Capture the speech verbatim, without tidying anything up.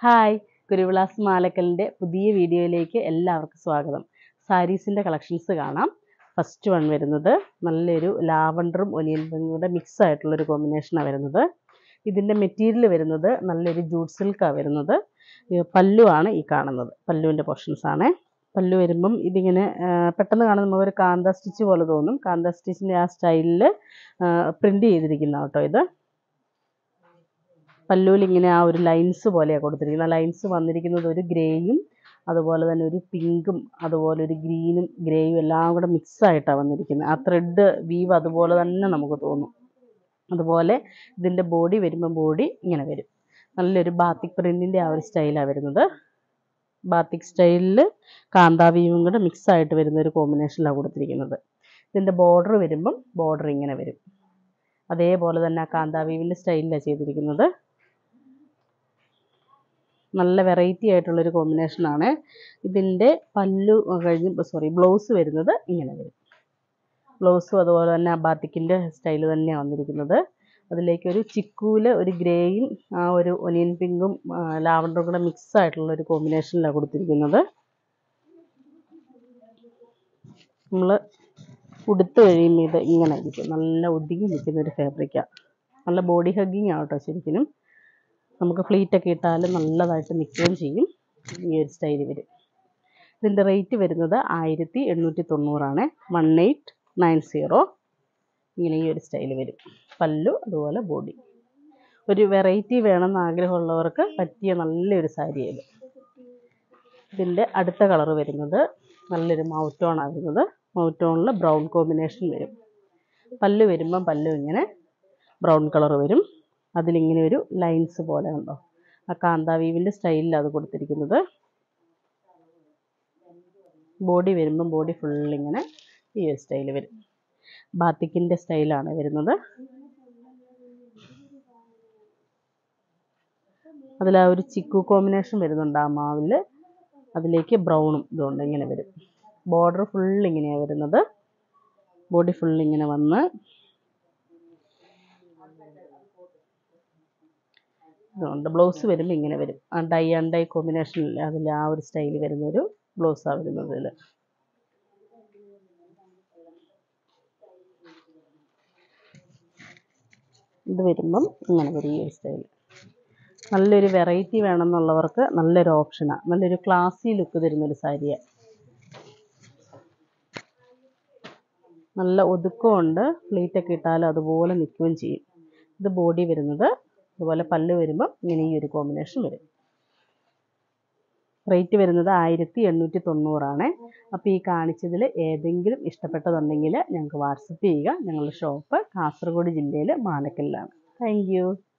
Hi, കുരുവിളാസ് മാലക്കലിൻ്റെ പുതിയ വീഡിയോയിലേക്ക് എല്ലാവർക്കും സ്വാഗതം. സാരീസിൻ്റെ കളക്ഷൻസ് കാണാം. ഫസ്റ്റ് വൺ വരുന്നത് നല്ലൊരു ലാവണ്ടറും ഒനിയൻ പിങ്കും കൂടെ മിക്സ് ആയിട്ടുള്ളൊരു കോമ്പിനേഷനാണ് വരുന്നത്. ഇതിൻ്റെ മെറ്റീരിയൽ വരുന്നത് നല്ലൊരു ജൂട്ട് സിൽക്കാണ് വരുന്നത്. പല്ലുവാണ് ഈ കാണുന്നത്, പല്ലുവിൻ്റെ പോർഷൻസാണ്. പല്ലു വരുമ്പം ഇതിങ്ങനെ പെട്ടെന്ന് കാണുമ്പോൾ നമുക്കൊരു കാന്ത സ്റ്റിച്ച് പോലെ തോന്നും. കാന്ത സ്റ്റിച്ചിൻ്റെ ആ സ്റ്റൈലിൽ പ്രിൻ്റ് ചെയ്തിരിക്കുന്ന കേട്ടോ ഇത്. പല്ലുവിൽ ഇങ്ങനെ ആ ഒരു ലൈൻസ് പോലെയാണ് കൊടുത്തിരിക്കുന്നത്. ആ ലൈൻസ് വന്നിരിക്കുന്നത് ഒരു ഗ്രേയും അതുപോലെ തന്നെ ഒരു പിങ്കും അതുപോലെ ഒരു ഗ്രീനും ഗ്രേയും എല്ലാം കൂടെ മിക്സ് ആയിട്ടാണ് വന്നിരിക്കുന്നത്. ആ ത്രെഡ് വീവ് അതുപോലെ തന്നെ നമുക്ക് തോന്നും. അതുപോലെ ഇതിൻ്റെ ബോഡി വരുമ്പോൾ ബോഡി ഇങ്ങനെ വരും. നല്ലൊരു ബാത്തിക് പ്രിൻറ്റിൻ്റെ ആ ഒരു സ്റ്റൈലാണ് വരുന്നത്. ബാത്തിക് സ്റ്റൈലിൽ കാന്താ വീവും കൂടെ മിക്സ് ആയിട്ട് വരുന്ന ഒരു കോമ്പിനേഷനിലാണ് കൊടുത്തിരിക്കുന്നത്. ഇതിൻ്റെ ബോർഡർ വരുമ്പം ബോർഡർ ഇങ്ങനെ വരും. അതേപോലെ തന്നെ ആ കാന്താ വീവിൻ്റെ സ്റ്റൈലിലാണ് ചെയ്തിരിക്കുന്നത്. നല്ല വെറൈറ്റി ആയിട്ടുള്ളൊരു കോമ്പിനേഷനാണ്. ഇതിൻ്റെ പല്ലു കഴിഞ്ഞ് സോറി ബ്ലൗസ് വരുന്നത് ഇങ്ങനെ വരും. ബ്ലൗസും അതുപോലെ തന്നെ ആ ബാത്തിക്കിൻ്റെ സ്റ്റൈൽ തന്നെയാണ് വന്നിരിക്കുന്നത്. അതിലേക്കൊരു ചിക്കൂല് ഒരു ഗ്രേയും ആ ഒരു ഒനിയൻ പിങ്കും ലാവണ്ടറും കൂടെ മിക്സ് ആയിട്ടുള്ളൊരു കോമ്പിനേഷനിലാണ് കൊടുത്തിരിക്കുന്നത്. നമ്മൾ ഉടുത്ത് കഴിയുമ്പോൾ ഇത് ഇങ്ങനെ ഇരിക്കും. നല്ല ഒതുങ്ങി നിൽക്കുന്നൊരു ഫാബ്രിക്കാണ്. നല്ല ബോഡി ഹഗ്ഗിങ് ആണ് കേട്ടോ ശരിക്കും. നമുക്ക് ഫ്ലീറ്റൊക്കെ ഇട്ടാൽ നല്ലതായിട്ട് നിൽക്കുകയും ചെയ്യും. ഈ ഒരു സ്റ്റൈൽ വരും. ഇതിൻ്റെ റേറ്റ് വരുന്നത് ആയിരത്തി എണ്ണൂറ്റി തൊണ്ണൂറാണ്. One eight nine zero. ഇങ്ങനെ ഈ ഒരു സ്റ്റൈൽ വരും. പല്ലു അതുപോലെ ബോഡി. ഒരു വെറൈറ്റി വേണമെന്ന് ആഗ്രഹമുള്ളവർക്ക് പറ്റിയ നല്ലൊരു സാരിയാണ്. ഇതിൻ്റെ അടുത്ത കളർ വരുന്നത് നല്ലൊരു മൗത്ത് ടോണാണ് വരുന്നത്. മൗത്ത് ടോണിൽ ബ്രൗൺ കോമ്പിനേഷൻ വരും. പല്ലു വരുമ്പം പല്ലു ഇങ്ങനെ ബ്രൗൺ കളർ വരും. അതിലിങ്ങനെ ഒരു ലൈൻസ് പോലെ ഉണ്ടോ, ആ കാന്താ വീവിൻ്റെ സ്റ്റൈലിലാണ് അത് കൊടുത്തിരിക്കുന്നത്. ബോഡി വരുമ്പം ബോഡി ഫുള്ളിങ്ങനെ ഈ ഒരു സ്റ്റൈൽ വരും. ബാത്തിക്കിൻ്റെ സ്റ്റൈലാണ് വരുന്നത്. അതിൽ ആ ഒരു ചിക്കു കോമ്പിനേഷൻ വരുന്നുണ്ട് ആ മാവിൽ. അതിലേക്ക് ബ്രൗണും ഇതുകൊണ്ട് ഇങ്ങനെ വരും. ബോർഡർ ഫുള്ളിങ്ങനെയാണ് വരുന്നത്. ബോഡി ഫുള്ളിങ്ങനെ വന്ന് ഇതുകൊണ്ട് ബ്ലൗസ് വരുമ്പോൾ ഇങ്ങനെ വരും. ആ ഡൈ ആൻഡ് ഡൈ കോമ്പിനേഷനിൽ അതിൽ ആ ഒരു സ്റ്റൈൽ വരുന്നൊരു ബ്ലൗസാണ് വരുന്നത്. ഇതിൽ ഇത് വരുമ്പം ഇങ്ങനെ വരും ഈ ഒരു സ്റ്റൈൽ. നല്ലൊരു വെറൈറ്റി വേണമെന്നുള്ളവർക്ക് നല്ലൊരു ഓപ്ഷനാണ്. നല്ലൊരു ക്ലാസി ലുക്ക് തരുന്നൊരു സാരിയാണ്. നല്ല ഒതുക്കമുണ്ട്. ഫ്ലീറ്റൊക്കെ ഇട്ടാൽ അതുപോലെ നിൽക്കുകയും ചെയ്യും. ഇത് ബോഡി വരുന്നത്. അതുപോലെ പല്ല് വരുമ്പോൾ ഇങ്ങനെ ഈ ഒരു കോമ്പിനേഷൻ വരും. റേറ്റ് വരുന്നത് ആയിരത്തി എണ്ണൂറ്റി തൊണ്ണൂറാണ്. അപ്പോൾ ഈ കാണിച്ചതിൽ ഏതെങ്കിലും ഇഷ്ടപ്പെട്ടതുണ്ടെങ്കിൽ ഞങ്ങൾക്ക് വാട്സപ്പ് ചെയ്യുക. ഞങ്ങളുടെ ഷോപ്പ് കാസർഗോഡ് ജില്ലയിൽ മാലക്കലിലാണ്. Thank you.